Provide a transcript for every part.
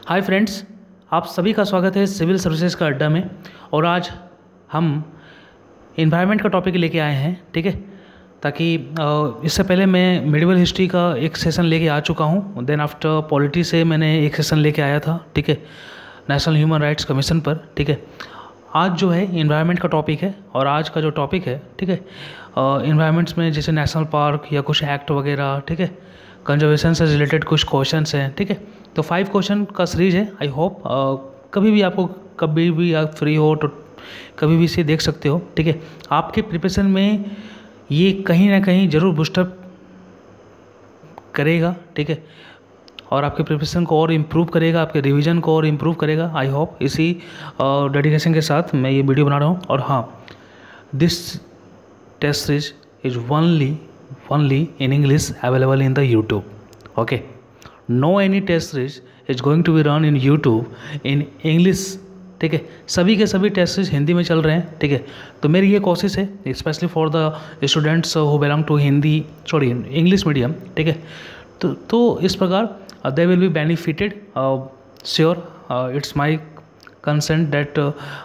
Hi friends, आप सभी का स्वागत है सिविल सर्विसेज का अड्डा में। और आज हम इन्वायरमेंट का टॉपिक लेके आए हैं, ठीक है। ताकि इससे पहले मैं मेडिवल हिस्ट्री का एक सेशन लेके आ चुका हूँ। देन आफ्टर पॉलिटी से मैंने एक सेशन लेके आया था, ठीक है, नेशनल ह्यूमन राइट्स कमीशन पर, ठीक है। आज जो है इन्वायरमेंट का टॉपिक है और आज का जो टॉपिक है, ठीक है, इन्वायरमेंट्स में जैसे नेशनल पार्क या कुछ एक्ट वगैरह, ठीक है, कंजर्वेशन से रिलेटेड कुछ क्वेश्चंस हैं, ठीक है। तो 5 क्वेश्चन का सीरीज है। आई होप कभी भी आप फ्री हो तो कभी भी इसे देख सकते हो, ठीक है। आपके प्रिपरेशन में ये कहीं ना कहीं ज़रूर बूस्टअप करेगा, ठीक है, और आपके प्रिपरेशन को और इम्प्रूव करेगा, आपके रिवीजन को और इम्प्रूव करेगा। आई होप इसी डेडिकेशन के साथ मैं ये वीडियो बना रहा हूँ। और हाँ, this test series is only in English available in the YouTube. Okay, no any test series is going to be run in YouTube in English, ठीक है। सभी के सभी टेस्ट सीरीज हिंदी में चल रहे हैं, ठीक है। तो मेरी ये कोशिश है specially for the students who belong to English medium, ठीक है। तो इस प्रकार they will be benefited sure. It's my consent that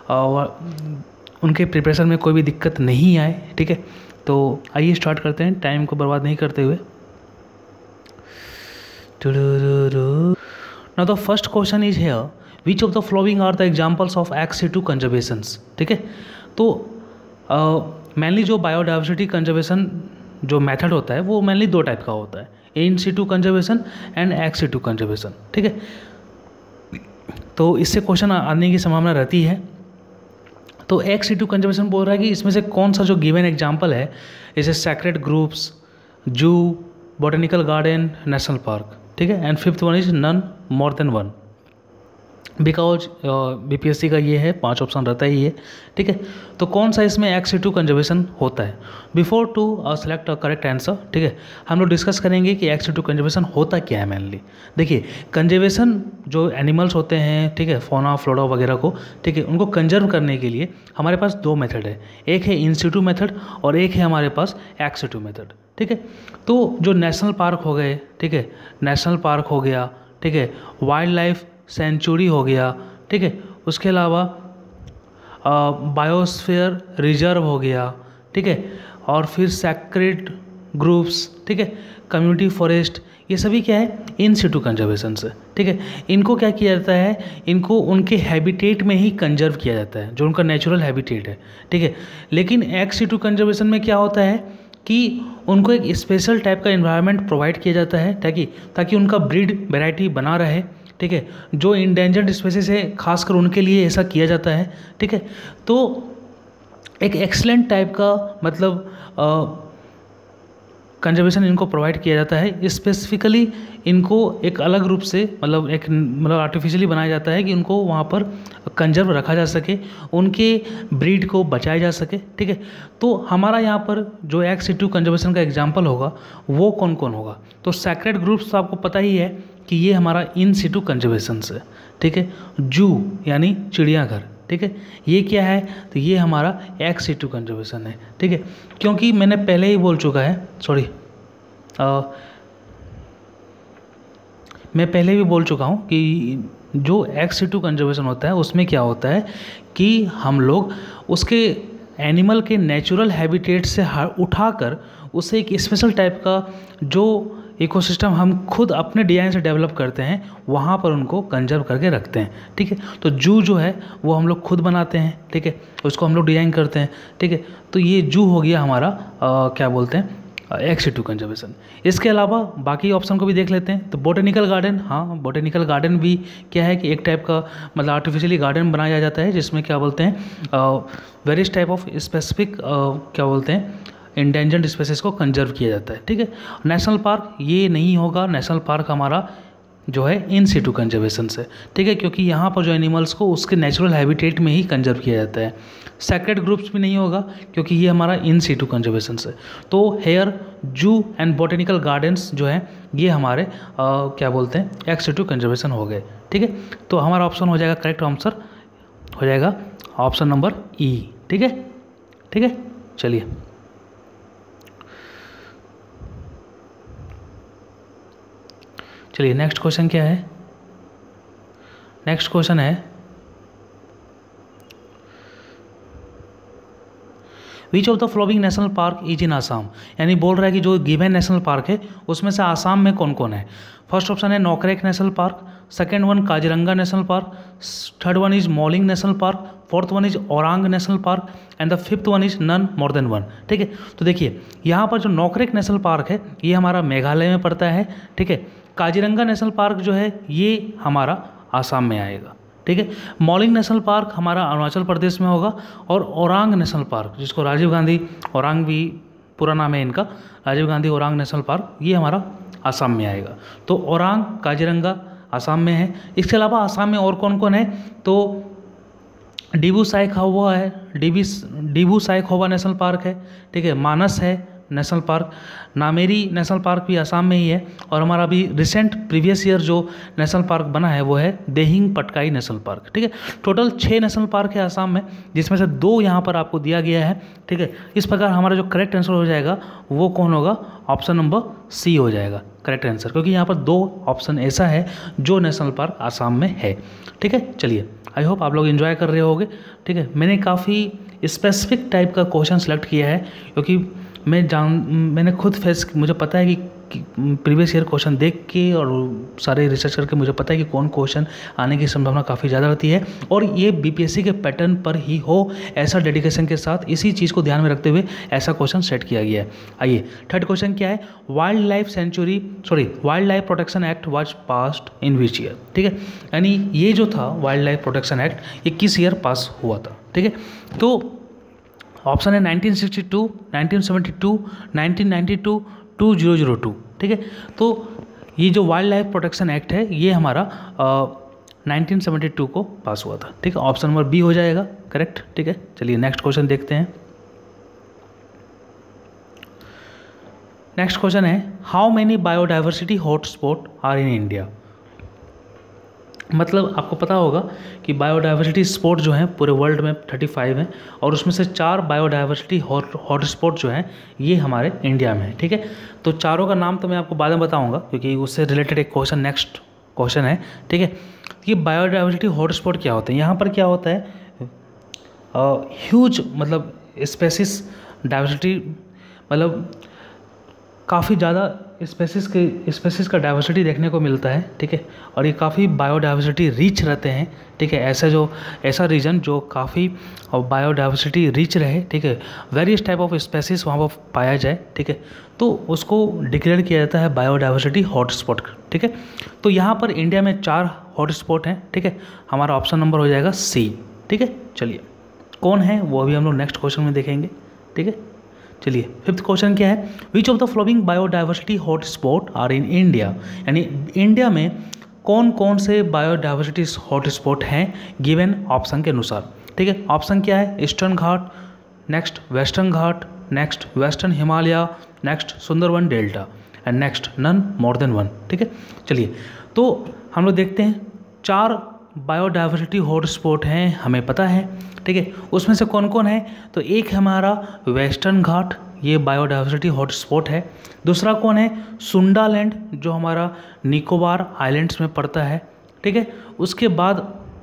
उनके प्रिपरेशन में कोई भी दिक्कत नहीं आए, ठीक है। तो आइए स्टार्ट करते हैं टाइम को बर्बाद नहीं करते हुए। Now the first question is here, which of the following are the examples of ex situ conservations, ठीक है। तो मेनली जो बायोडाइवर्सिटी कंजर्वेशन जो मेथड होता है वो मेनली 2 टाइप का होता है, in situ conservation and ex situ conservation, ठीक है। तो इससे क्वेश्चन आने की संभावना रहती है। तो एक्स सिटू कंजर्वेशन बोल रहा है कि इसमें से कौन सा जो गिवन एग्जांपल है, जैसे sacred groups, zoo, botanical garden, national park, ठीक है। And 5th one is none more than 1, because BPSC का ये है 5 ऑप्शन रहता ही है, ठीक है। तो कौन सा इसमें एक्स सिटू कंजर्वेशन होता है? Before to select a correct answer, ठीक है, हम लोग डिस्कस करेंगे कि एक्स सिटू कंजर्वेशन होता क्या है मेनली। देखिए, कंजर्वेशन जो एनिमल्स होते हैं, ठीक है, फौना फ्लोरा वगैरह को, ठीक है, उनको कंजर्व करने के लिए हमारे पास 2 मेथड है। एक है इन सिटू मेथड और एक है हमारे पास एक्स सिटू मेथड, ठीक है। तो जो नेशनल पार्क हो गए, ठीक है, नेशनल पार्क हो गया, ठीक है, वाइल्ड लाइफ सेंचुरी हो गया, ठीक है, उसके अलावा बायोस्फीयर रिजर्व हो गया, ठीक है, और फिर सैक्रेड ग्रुप्स, ठीक है, कम्युनिटी फॉरेस्ट, ये सभी क्या है, इन सिटू कंजर्वेशन से, ठीक है। इनको क्या किया जाता है, इनको उनके हैबिटेट में ही कंजर्व किया जाता है, जो उनका नेचुरल हैबिटेट है, ठीक है। लेकिन एक्स सिटू कंजर्वेशन में क्या होता है कि उनको एक स्पेशल टाइप का एनवायरनमेंट प्रोवाइड किया जाता है ताकि उनका ब्रीड वैरायटी बना रहे, ठीक है। जो इंडेंजर्ड स्पीशीज है खासकर उनके लिए ऐसा किया जाता है, ठीक है। तो एक एक्सलेंट टाइप का मतलब कंजर्वेशन इनको प्रोवाइड किया जाता है। स्पेसिफिकली इनको एक अलग रूप से मतलब आर्टिफिशियली बनाया जाता है कि उनको वहाँ पर कंजर्व रखा जा सके, उनके ब्रीड को बचाया जा सके, ठीक है। तो हमारा यहाँ पर जो एक्स सिटू कंजर्वेशन का एग्जांपल होगा वो कौन कौन होगा? तो सैक्रेड ग्रुप्स तो आपको पता ही है कि ये हमारा इन सिटू कंजर्वेशन है, ठीक है। जू यानी चिड़ियाघर, ठीक है, ये क्या है? तो ये हमारा एक्स सिटू कंजर्वेशन है, ठीक है। क्योंकि मैंने पहले ही बोल चुका है, मैं पहले भी बोल चुका हूँ कि जो एक्स सिटू कंजर्वेशन होता है उसमें क्या होता है कि हम लोग उसके एनिमल के नेचुरल हैबिटेट से उठाकर उसे एक स्पेशल टाइप का जो इकोसिस्टम हम खुद अपने डिज़ाइन से डेवलप करते हैं वहाँ पर उनको कंजर्व करके रखते हैं, ठीक है। तो जू जो है वो हम लोग खुद बनाते हैं, ठीक है, उसको हम लोग डिज़ाइन करते हैं, ठीक है। तो ये जू हो गया हमारा क्या बोलते हैं, एक्स सिटू कंजर्वेशन। इसके अलावा बाकी ऑप्शन को भी देख लेते हैं। तो बॉटेनिकल गार्डन, हाँ, बॉटेनिकल गार्डन भी क्या है कि एक टाइप का मतलब आर्टिफिशियली गार्डन बनाया जाता है जिसमें क्या बोलते हैं वेरियस टाइप ऑफ स्पेसिफिक क्या बोलते हैं इंडेंजर्ड स्पीशीज को कंजर्व किया जाता है, ठीक है। नेशनल पार्क ये नहीं होगा, नेशनल पार्क हमारा जो है इन सिटू कंजर्वेशन से, ठीक है, क्योंकि यहाँ पर जो एनिमल्स को उसके नेचुरल हैबिटेट में ही कंजर्व किया जाता है। सेक्रेड ग्रुप्स भी नहीं होगा क्योंकि ये हमारा इन सिटू कंजर्वेशन से। तो हेयर, जू एंड बॉटेनिकल गार्डन्स जो है ये हमारे क्या बोलते हैं एक्स सिटू कंजर्वेशन हो गए, ठीक है। तो हमारा ऑप्शन हो जाएगा, करेक्ट आंसर हो जाएगा ऑप्शन नंबर ई, ठीक है, ठीक है। चलिए नेक्स्ट क्वेश्चन क्या है? नेक्स्ट क्वेश्चन है which of the following national park is in Assam, यानी बोल रहा है कि जो गिवन नेशनल पार्क है उसमें से आसाम में कौन कौन है। फर्स्ट ऑप्शन है Nokrek national park, second one Kaziranga national park, third one is Mouling national park, fourth one is Orang national park and the fifth one is none more than one. ठीक है, तो देखिए यहाँ पर जो नोकरेक नेशनल पार्क है ये हमारा मेघालय में पड़ता है। ठीक है, काजीरंगा नेशनल पार्क जो है ये हमारा आसाम में आएगा। ठीक है, मॉलिंग नेशनल पार्क हमारा अरुणाचल प्रदेश में होगा, और औरांग नेशनल पार्क जिसको राजीव गांधी औरांग भी पूरा नाम है इनका, राजीव गांधी औरांग नेशनल पार्क, ये हमारा आसाम में आएगा। तो औरांग काजीरंगा आसाम में है। इसके अलावा आसाम में और कौन कौन है, तो डिबू साइखोवा है, डिबू साइखोवा नेशनल पार्क है। ठीक है, मानस है national park, Nameri national park भी आसाम में ही है, और हमारा अभी रिसेंट प्रीवियस ईयर जो नेशनल पार्क बना है वो है देहिंग पटकाई नेशनल पार्क। ठीक है, टोटल 6 नेशनल पार्क है आसाम में, जिसमें से 2 यहाँ पर आपको दिया गया है। ठीक है, इस प्रकार हमारा जो करेक्ट आंसर हो जाएगा वो कौन होगा, ऑप्शन नंबर सी हो जाएगा करेक्ट आंसर, क्योंकि यहाँ पर 2 ऑप्शन ऐसा है जो नेशनल पार्क आसाम में है। ठीक है, चलिए आई होप आप लोग एंजॉय कर रहे होंगे। ठीक है, मैंने काफ़ी स्पेसिफिक टाइप का क्वेश्चन सेलेक्ट किया है, क्योंकि मैंने खुद मुझे पता है कि प्रीवियस ईयर क्वेश्चन देख के और सारे रिसर्च करके मुझे पता है कि कौन क्वेश्चन आने की संभावना काफ़ी ज़्यादा रहती है, और ये बीपीएससी के पैटर्न पर ही हो, ऐसा डेडिकेशन के साथ इसी चीज़ को ध्यान में रखते हुए ऐसा क्वेश्चन सेट किया गया है। आइए थर्ड क्वेश्चन क्या है, wild life protection act was passed in which year. ठीक है, यानी ये जो था वाइल्ड लाइफ प्रोटेक्शन एक्ट ये किस ईयर पास हुआ था। ठीक है, तो ऑप्शन है 1962, 1972, 1992, 2002। ठीक है, तो ये जो वाइल्ड लाइफ प्रोटेक्शन एक्ट है ये हमारा 1972 को पास हुआ था। ठीक है, ऑप्शन नंबर बी हो जाएगा करेक्ट। ठीक है, चलिए नेक्स्ट क्वेश्चन देखते हैं। नेक्स्ट क्वेश्चन है how many biodiversity hotspot are in India. मतलब आपको पता होगा कि बायोडाइवर्सिटी स्पॉट जो हैं पूरे वर्ल्ड में 35 हैं, और उसमें से 4 बायोडाइवर्सिटी हॉटस्पॉट जो हैं ये हमारे इंडिया में है। ठीक है, तो चारों का नाम तो मैं आपको बाद में बताऊंगा, क्योंकि उससे रिलेटेड एक क्वेश्चन नेक्स्ट क्वेश्चन है। ठीक है, ये बायोडाइवर्सिटी हॉटस्पॉट क्या होते हैं, यहाँ पर क्या होता है, ह्यूज मतलब स्पेसिस डाइवर्सिटी, मतलब काफ़ी ज़्यादा स्पेसिस का डाइवर्सिटी देखने को मिलता है। ठीक है, और ये काफ़ी बायोडाइवर्सिटी रिच रहते हैं। ठीक है, ऐसा रीजन जो काफ़ी बायोडाइवर्सिटी रिच रहे। ठीक है, वेरियस टाइप ऑफ स्पेसिस वहाँ पर पाया जाए। ठीक है, तो उसको डिक्लेयर किया जाता है बायोडाइवर्सिटी हॉटस्पॉट। ठीक है, तो यहाँ पर इंडिया में 4 हॉटस्पॉट हैं। ठीक है, हमारा ऑप्शन नंबर हो जाएगा सी। ठीक है, चलिए कौन है वो अभी हम लोग नेक्स्ट क्वेश्चन में देखेंगे। ठीक है, चलिए फिफ्थ क्वेश्चन क्या है, which of the following biodiversity hotspot are in India, यानी इंडिया में कौन कौन से बायोडाइवर्सिटी हॉटस्पॉट हैं गिवन ऑप्शन के अनुसार। ठीक है, ऑप्शन क्या है, eastern Ghat, next western Ghat, next western Himalaya, next Sundarban delta and next none more than one. ठीक है, चलिए तो हम लोग देखते हैं 4 बायोडाइवर्सिटी हॉटस्पॉट हैं हमें पता है। ठीक है, उसमें से कौन कौन है, तो एक हमारा वेस्टर्न घाट, ये बायोडाइवर्सिटी हॉटस्पॉट है। दूसरा कौन है, सुंडालैंड जो हमारा निकोबार आइलैंड्स में पड़ता है। ठीक है, उसके बाद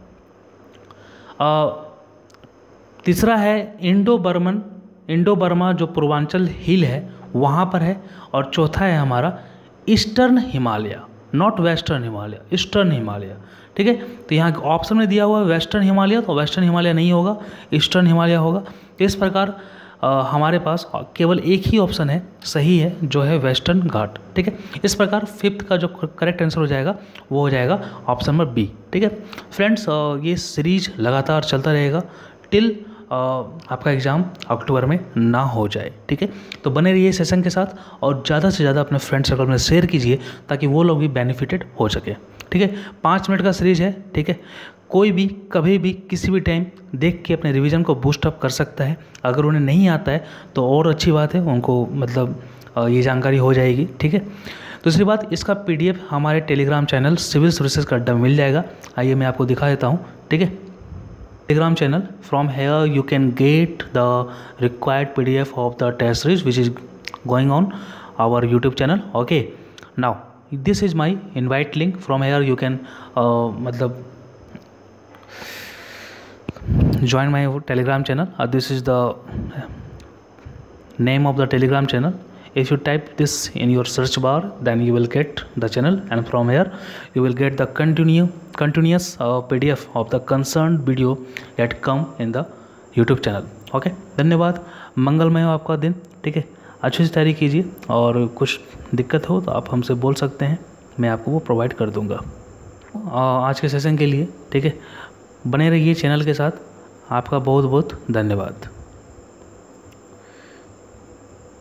तीसरा है इंडो बर्मा जो पूर्वांचल हिल है वहाँ पर है, और चौथा है हमारा eastern Himalaya, not western Himalaya, eastern Himalaya. ठीक है, तो यहाँ ऑप्शन में दिया हुआ है वेस्टर्न हिमालय, तो वेस्टर्न हिमालय नहीं होगा, ईस्टर्न हिमालय होगा। तो इस प्रकार हमारे पास केवल एक ही ऑप्शन है सही है जो है वेस्टर्न घाट। ठीक है, इस प्रकार फिफ्थ का जो करेक्ट आंसर हो जाएगा वो हो जाएगा ऑप्शन नंबर बी। ठीक है फ्रेंड्स, ये सीरीज लगातार चलता रहेगा टिल आपका एग्ज़ाम अक्टूबर में ना हो जाए। ठीक है, तो बने रहिए सेशन के साथ और ज़्यादा से ज़्यादा अपने फ्रेंड सर्कल में शेयर कीजिए ताकि वो लोग भी बेनिफिटेड हो सके। ठीक है, 5 मिनट का सीरीज है। ठीक है, कोई भी कभी भी किसी भी टाइम देख के अपने रिवीजन को बूस्ट अप कर सकता है। अगर उन्हें नहीं आता है तो और अच्छी बात है, उनको मतलब ये जानकारी हो जाएगी। ठीक है, दूसरी बात, इसका PDF हमारे टेलीग्राम चैनल सिविल सर्विसेज का अड्डा मिल जाएगा। आइए मैं आपको दिखा देता हूँ। ठीक है, Telegram channel, from here you can get the required PDF of the test series which is going on our YouTube channel. Okay, now this is my invite link, from here you can मतलब join my Telegram channel. This is the name of the Telegram channel. If you type this in your search bar, then you will get the channel, and from here you will get the continuous PDF of the concerned video that come in the YouTube channel. Okay, धन्यवाद। मंगलमय हो आपका दिन। ठीक है, अच्छी से तैयारी कीजिए, और कुछ दिक्कत हो तो आप हमसे बोल सकते हैं, मैं आपको वो प्रोवाइड कर दूंगा आज के सेशन के लिए। ठीक है, बने रहिए चैनल के साथ। आपका बहुत बहुत धन्यवाद।